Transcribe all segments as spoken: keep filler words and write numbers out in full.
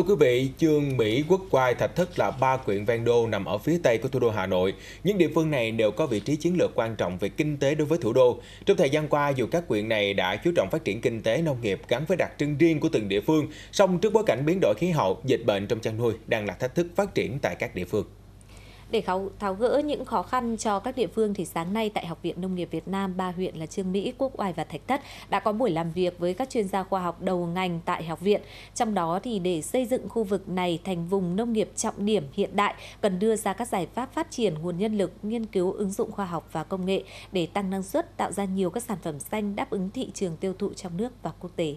Thưa quý vị, Chương Mỹ, Quốc Oai, Thạch Thất là ba huyện ven đô nằm ở phía tây của thủ đô Hà Nội. Những địa phương này đều có vị trí chiến lược quan trọng về kinh tế đối với thủ đô. Trong thời gian qua, dù các huyện này đã chú trọng phát triển kinh tế nông nghiệp gắn với đặc trưng riêng của từng địa phương, song trước bối cảnh biến đổi khí hậu, dịch bệnh trong chăn nuôi đang là thách thức phát triển tại các địa phương. Để tháo gỡ những khó khăn cho các địa phương thì sáng nay tại Học viện Nông nghiệp Việt Nam, ba huyện là Chương Mỹ, Quốc Oai và Thạch Thất đã có buổi làm việc với các chuyên gia khoa học đầu ngành tại học viện. Trong đó thì để xây dựng khu vực này thành vùng nông nghiệp trọng điểm hiện đại, cần đưa ra các giải pháp phát triển nguồn nhân lực, nghiên cứu ứng dụng khoa học và công nghệ để tăng năng suất, tạo ra nhiều các sản phẩm xanh đáp ứng thị trường tiêu thụ trong nước và quốc tế.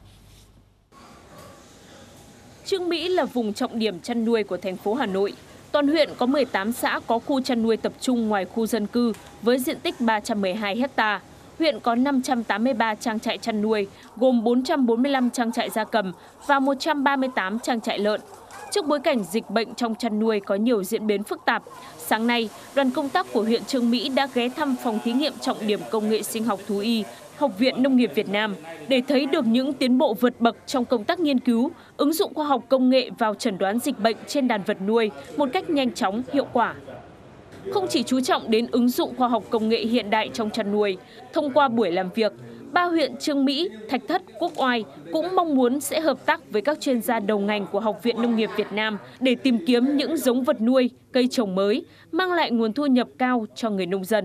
Chương Mỹ là vùng trọng điểm chăn nuôi của thành phố Hà Nội. Toàn huyện có mười tám xã có khu chăn nuôi tập trung ngoài khu dân cư với diện tích ba trăm mười hai ha. Huyện có năm trăm tám mươi ba trang trại chăn nuôi, gồm bốn trăm bốn mươi lăm trang trại gia cầm và một trăm ba mươi tám trang trại lợn. Trước bối cảnh dịch bệnh trong chăn nuôi có nhiều diễn biến phức tạp, sáng nay, đoàn công tác của huyện Chương Mỹ đã ghé thăm phòng thí nghiệm trọng điểm công nghệ sinh học thú y, Học viện Nông nghiệp Việt Nam để thấy được những tiến bộ vượt bậc trong công tác nghiên cứu, ứng dụng khoa học công nghệ vào chẩn đoán dịch bệnh trên đàn vật nuôi một cách nhanh chóng, hiệu quả. Không chỉ chú trọng đến ứng dụng khoa học công nghệ hiện đại trong chăn nuôi, thông qua buổi làm việc, ba huyện Chương Mỹ, Thạch Thất, Quốc Oai cũng mong muốn sẽ hợp tác với các chuyên gia đầu ngành của Học viện Nông nghiệp Việt Nam để tìm kiếm những giống vật nuôi, cây trồng mới, mang lại nguồn thu nhập cao cho người nông dân.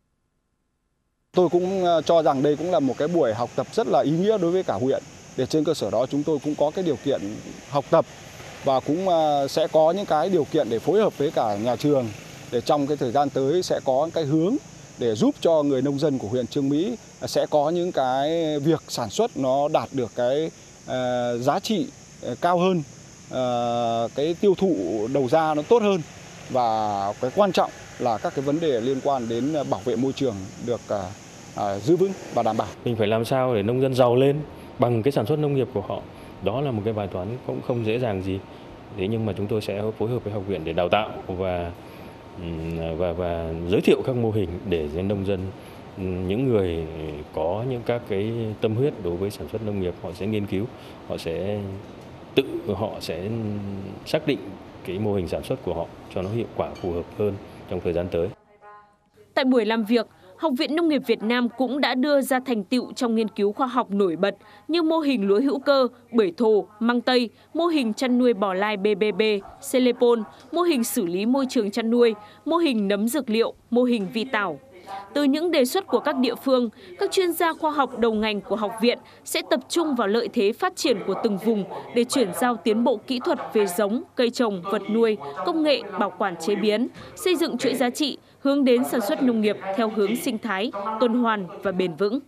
Tôi cũng cho rằng đây cũng là một cái buổi học tập rất là ý nghĩa đối với cả huyện. Để trên cơ sở đó chúng tôi cũng có cái điều kiện học tập và cũng sẽ có những cái điều kiện để phối hợp với cả nhà trường để trong cái thời gian tới sẽ có cái hướng để giúp cho người nông dân của huyện Chương Mỹ sẽ có những cái việc sản xuất nó đạt được cái uh, giá trị cao hơn, uh, cái tiêu thụ đầu ra nó tốt hơn và cái quan trọng là các cái vấn đề liên quan đến bảo vệ môi trường được uh, uh, giữ vững và đảm bảo. Mình phải làm sao để nông dân giàu lên bằng cái sản xuất nông nghiệp của họ. Đó là một cái bài toán cũng không dễ dàng gì. Thế nhưng mà chúng tôi sẽ phối hợp với học viện để đào tạo và và và giới thiệu các mô hình để nông dân, những người có những các cái tâm huyết đối với sản xuất nông nghiệp, họ sẽ nghiên cứu, họ sẽ tự họ sẽ xác định cái mô hình sản xuất của họ cho nó hiệu quả phù hợp hơn trong thời gian tới. Tại buổi làm việc, Học viện Nông nghiệp Việt Nam cũng đã đưa ra thành tựu trong nghiên cứu khoa học nổi bật như mô hình lúa hữu cơ, bưởi thổ, măng tây, mô hình chăn nuôi bò lai bê bê bê, Celepol, mô hình xử lý môi trường chăn nuôi, mô hình nấm dược liệu, mô hình vi tảo. Từ những đề xuất của các địa phương, các chuyên gia khoa học đầu ngành của học viện sẽ tập trung vào lợi thế phát triển của từng vùng để chuyển giao tiến bộ kỹ thuật về giống, cây trồng, vật nuôi, công nghệ, bảo quản chế biến, xây dựng chuỗi giá trị, hướng đến sản xuất nông nghiệp theo hướng sinh thái, tuần hoàn và bền vững.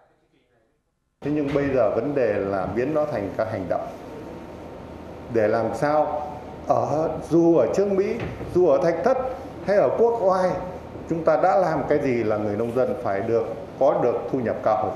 Thế nhưng bây giờ vấn đề là biến nó thành các hành động. Để làm sao ở dù ở Chương Mỹ, dù ở Thạch Thất hay ở Quốc Oai, chúng ta đã làm cái gì là người nông dân phải được có được thu nhập cao hơn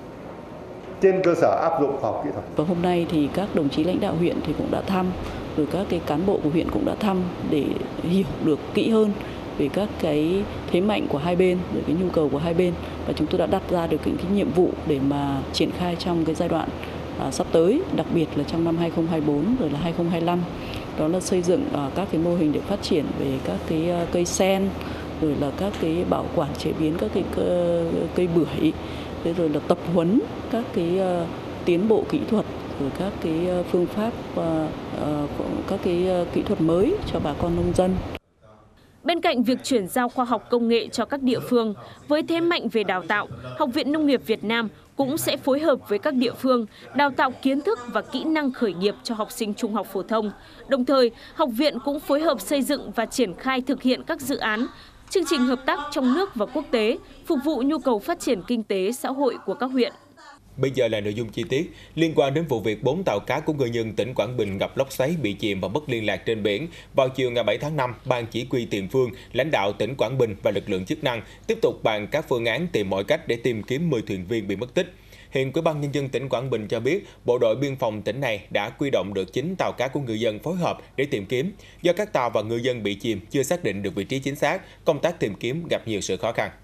trên cơ sở áp dụng khoa học kỹ thuật. Và hôm nay thì các đồng chí lãnh đạo huyện thì cũng đã thăm, rồi các cái cán bộ của huyện cũng đã thăm để hiểu được kỹ hơn về các cái thế mạnh của hai bên, rồi cái nhu cầu của hai bên, và chúng tôi đã đặt ra được những cái nhiệm vụ để mà triển khai trong cái giai đoạn à, sắp tới, đặc biệt là trong năm hai không hai tư rồi là hai không hai lăm. Đó là xây dựng à, các cái mô hình để phát triển về các cái uh, cây sen, rồi là các cái bảo quản chế biến các cái cây bưởi, rồi là tập huấn các cái uh, tiến bộ kỹ thuật, rồi các cái uh, phương pháp, uh, uh, các cái uh, kỹ thuật mới cho bà con nông dân. Bên cạnh việc chuyển giao khoa học công nghệ cho các địa phương, với thế mạnh về đào tạo, Học viện Nông nghiệp Việt Nam cũng sẽ phối hợp với các địa phương đào tạo kiến thức và kỹ năng khởi nghiệp cho học sinh trung học phổ thông. Đồng thời, học viện cũng phối hợp xây dựng và triển khai thực hiện các dự án, chương trình hợp tác trong nước và quốc tế, phục vụ nhu cầu phát triển kinh tế xã hội của các huyện. Bây giờ là nội dung chi tiết liên quan đến vụ việc bốn tàu cá của ngư dân tỉnh Quảng Bình gặp lốc xoáy bị chìm và mất liên lạc trên biển. Vào chiều ngày bảy tháng năm, Ban Chỉ huy Tiền phương, lãnh đạo tỉnh Quảng Bình và lực lượng chức năng tiếp tục bàn các phương án tìm mọi cách để tìm kiếm mười thuyền viên bị mất tích. Hiện Ủy ban Nhân dân tỉnh Quảng Bình cho biết, Bộ đội Biên phòng tỉnh này đã huy động được chín tàu cá của ngư dân phối hợp để tìm kiếm. Do các tàu và ngư dân bị chìm chưa xác định được vị trí chính xác, công tác tìm kiếm gặp nhiều sự khó khăn.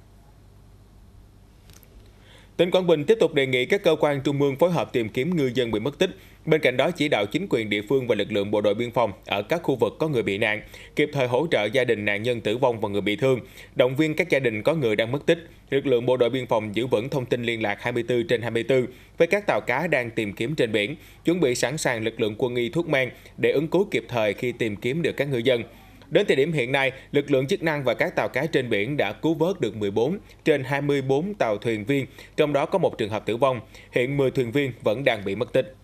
Tỉnh Quảng Bình tiếp tục đề nghị các cơ quan trung ương phối hợp tìm kiếm ngư dân bị mất tích. Bên cạnh đó, chỉ đạo chính quyền địa phương và lực lượng bộ đội biên phòng ở các khu vực có người bị nạn, kịp thời hỗ trợ gia đình nạn nhân tử vong và người bị thương, động viên các gia đình có người đang mất tích. Lực lượng bộ đội biên phòng giữ vững thông tin liên lạc hai mươi tư trên hai mươi tư với các tàu cá đang tìm kiếm trên biển, chuẩn bị sẵn sàng lực lượng quân y thuốc men để ứng cứu kịp thời khi tìm kiếm được các ngư dân. Đến thời điểm hiện nay, lực lượng chức năng và các tàu cá trên biển đã cứu vớt được mười bốn trên hai mươi bốn tàu thuyền viên, trong đó có một trường hợp tử vong. Hiện mười thuyền viên vẫn đang bị mất tích.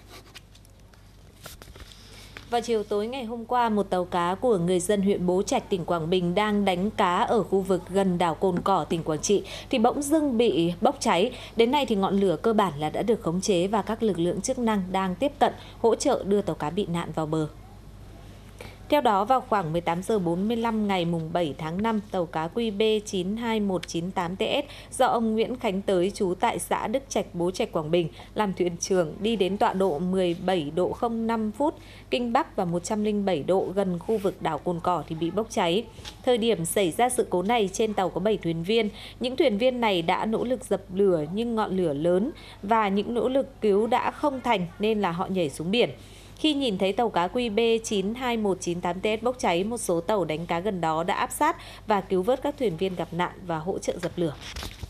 Vào chiều tối ngày hôm qua, một tàu cá của người dân huyện Bố Trạch, tỉnh Quảng Bình đang đánh cá ở khu vực gần đảo Cồn Cỏ, tỉnh Quảng Trị thì bỗng dưng bị bốc cháy. Đến nay thì ngọn lửa cơ bản là đã được khống chế và các lực lượng chức năng đang tiếp cận hỗ trợ đưa tàu cá bị nạn vào bờ. Theo đó, vào khoảng mười tám giờ bốn mươi lăm ngày mùng bảy tháng năm, tàu cá Q B chín hai một chín tám T S do ông Nguyễn Khánh Tới, trú tại xã Đức Trạch, Bố Trạch, Quảng Bình, làm thuyền trưởng, đi đến tọa độ mười bảy độ không năm phút Kinh Bắc và một trăm lẻ bảy độ gần khu vực đảo Cồn Cỏ thì bị bốc cháy. Thời điểm xảy ra sự cố này, trên tàu có bảy thuyền viên. Những thuyền viên này đã nỗ lực dập lửa nhưng ngọn lửa lớn và những nỗ lực cứu đã không thành nên là họ nhảy xuống biển. Khi nhìn thấy tàu cá Q B chín hai một chín tám T S bốc cháy, một số tàu đánh cá gần đó đã áp sát và cứu vớt các thuyền viên gặp nạn và hỗ trợ dập lửa.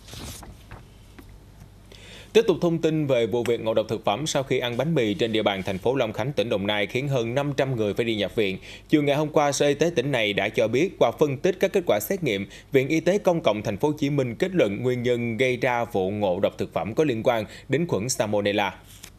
Tiếp tục thông tin về vụ việc ngộ độc thực phẩm sau khi ăn bánh mì trên địa bàn thành phố Long Khánh, tỉnh Đồng Nai khiến hơn năm trăm người phải đi nhập viện. Chiều ngày hôm qua, Sở Y tế tỉnh này đã cho biết qua phân tích các kết quả xét nghiệm, Viện Y tế Công cộng Thành phố Hồ Chí Minh kết luận nguyên nhân gây ra vụ ngộ độc thực phẩm có liên quan đến khuẩn Salmonella.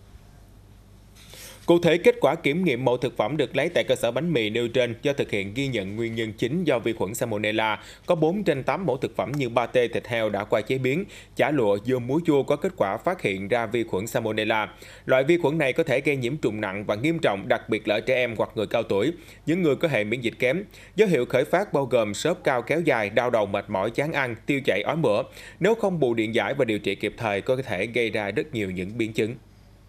Cụ thể, kết quả kiểm nghiệm mẫu thực phẩm được lấy tại cơ sở bánh mì nêu trên do thực hiện ghi nhận nguyên nhân chính do vi khuẩn Salmonella. Có bốn trên tám mẫu thực phẩm như pate thịt heo đã qua chế biến, chả lụa, dưa muối chua có kết quả phát hiện ra vi khuẩn Salmonella. Loại vi khuẩn này có thể gây nhiễm trùng nặng và nghiêm trọng, đặc biệt là ở trẻ em hoặc người cao tuổi, những người có hệ miễn dịch kém. Dấu hiệu khởi phát bao gồm sốt cao kéo dài, đau đầu, mệt mỏi, chán ăn, tiêu chảy, ói mửa. Nếu không bù điện giải và điều trị kịp thời, có thể gây ra rất nhiều những biến chứng.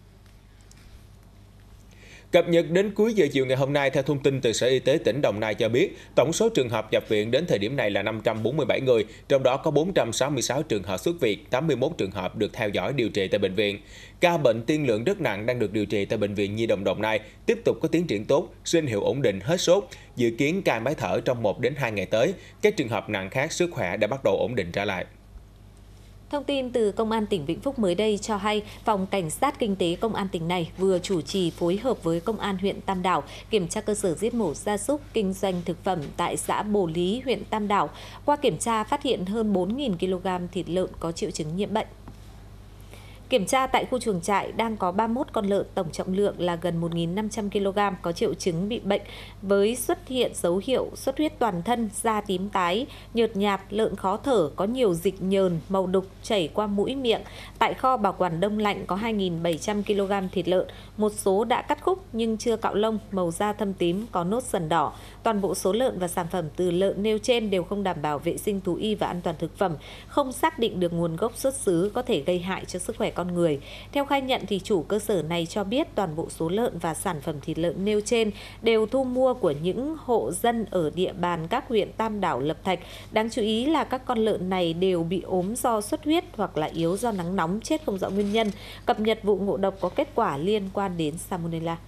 Cập nhật đến cuối giờ chiều ngày hôm nay, theo thông tin từ Sở Y tế tỉnh Đồng Nai cho biết, tổng số trường hợp nhập viện đến thời điểm này là năm trăm bốn mươi bảy người, trong đó có bốn trăm sáu mươi sáu trường hợp xuất viện, tám mươi mốt trường hợp được theo dõi điều trị tại bệnh viện. Ca bệnh tiên lượng rất nặng đang được điều trị tại Bệnh viện Nhi đồng Đồng Nai tiếp tục có tiến triển tốt, sinh hiệu ổn định, hết sốt, dự kiến cai máy thở trong một đến hai ngày tới. Các trường hợp nặng khác sức khỏe đã bắt đầu ổn định trở lại. Thông tin từ Công an tỉnh Vĩnh Phúc mới đây cho hay, Phòng Cảnh sát Kinh tế Công an tỉnh này vừa chủ trì phối hợp với Công an huyện Tam Đảo kiểm tra cơ sở giết mổ gia súc kinh doanh thực phẩm tại xã Bồ Lý, huyện Tam Đảo. Qua kiểm tra phát hiện hơn bốn nghìn ki lô gam thịt lợn có triệu chứng nhiễm bệnh. Kiểm tra tại khu chuồng trại đang có ba mươi mốt con lợn, tổng trọng lượng là gần một nghìn năm trăm ki lô gam có triệu chứng bị bệnh với xuất hiện dấu hiệu xuất huyết toàn thân, da tím tái, nhợt nhạt, lợn khó thở, có nhiều dịch nhờn, màu đục chảy qua mũi miệng. Tại kho bảo quản đông lạnh có hai nghìn bảy trăm ki lô gam thịt lợn, một số đã cắt khúc nhưng chưa cạo lông, màu da thâm tím, có nốt sần đỏ. Toàn bộ số lợn và sản phẩm từ lợn nêu trên đều không đảm bảo vệ sinh thú y và an toàn thực phẩm, không xác định được nguồn gốc xuất xứ, có thể gây hại cho sức khỏe con người. Theo khai nhận thì chủ cơ sở này cho biết toàn bộ số lợn và sản phẩm thịt lợn nêu trên đều thu mua của những hộ dân ở địa bàn các huyện Tam Đảo, Lập Thạch. Đáng chú ý là các con lợn này đều bị ốm do xuất huyết hoặc là yếu do nắng nóng, chết không rõ nguyên nhân. Cập nhật vụ ngộ độc có kết quả liên quan đến Salmonella.